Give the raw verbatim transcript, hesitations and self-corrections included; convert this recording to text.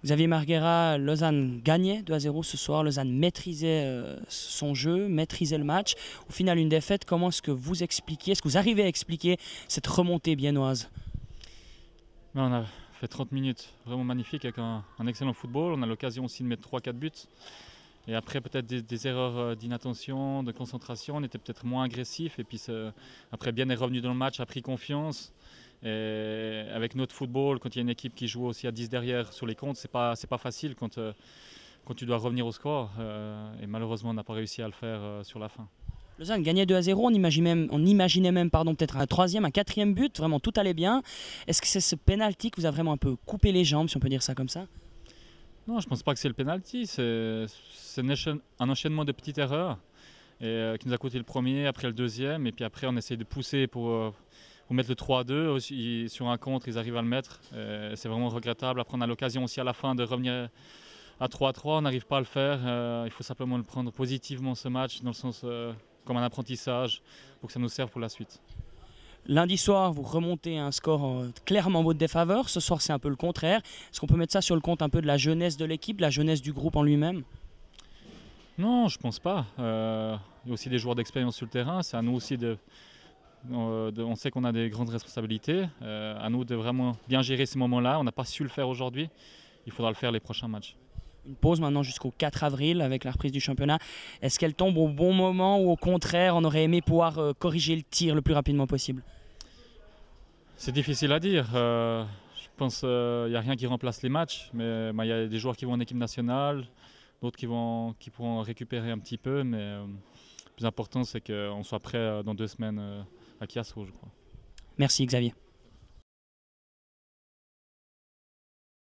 Xavier Marguera, Lausanne gagnait deux à zéro ce soir. Lausanne maîtrisait euh, son jeu, maîtrisait le match. Au final, une défaite. Comment est-ce que vous expliquez, est-ce que vous arrivez à expliquer cette remontée biennoise? Mais on a fait trente minutes vraiment magnifiques avec un, un excellent football. On a l'occasion aussi de mettre trois quatre buts. Et après, peut-être des, des erreurs d'inattention, de concentration. On était peut-être moins agressif. Et puis, après, bien est revenu dans le match, a pris confiance. Et avec notre football, quand il y a une équipe qui joue aussi à dix derrière sur les comptes, c'est pas, c'est pas facile quand, euh, quand tu dois revenir au score. Euh, et malheureusement, on n'a pas réussi à le faire euh, sur la fin. Lausanne gagnait deux à zéro, on imaginait même, on imaginait même pardon, peut-être un troisième, un quatrième but, vraiment tout allait bien. Est-ce que c'est ce penalty qui vous a vraiment un peu coupé les jambes, si on peut dire ça comme ça? Non, je ne pense pas que c'est le penalty, c'est un enchaînement de petites erreurs et, euh, qui nous a coûté le premier, après le deuxième, et puis après on essaye de pousser pour, euh, pour mettre le trois à deux. Aussi, sur un contre, ils arrivent à le mettre, c'est vraiment regrettable. Après on a l'occasion aussi à la fin de revenir à trois à trois, on n'arrive pas à le faire. Euh, il faut simplement le prendre positivement ce match, dans le sens euh, comme un apprentissage, pour que ça nous serve pour la suite. Lundi soir, vous remontez un score euh, clairement en votre défaveur. Ce soir, c'est un peu le contraire. Est-ce qu'on peut mettre ça sur le compte un peu de la jeunesse de l'équipe, de la jeunesse du groupe en lui-même? Non, je pense pas. Euh, il y a aussi des joueurs d'expérience sur le terrain. C'est à nous aussi de... euh, de on sait qu'on a des grandes responsabilités. Euh, à nous de vraiment bien gérer ces moments-là. On n'a pas su le faire aujourd'hui. Il faudra le faire les prochains matchs. Une pause maintenant jusqu'au quatre avril avec la reprise du championnat. Est-ce qu'elle tombe au bon moment ou au contraire, on aurait aimé pouvoir euh, corriger le tir le plus rapidement possible? C'est difficile à dire. Euh, je pense qu'il euh, n'y a rien qui remplace les matchs, mais il bah, y a des joueurs qui vont en équipe nationale, d'autres qui, vont, qui pourront récupérer un petit peu, mais euh, le plus important c'est qu'on soit prêt dans deux semaines euh, à Chiasso, je crois. Merci Xavier.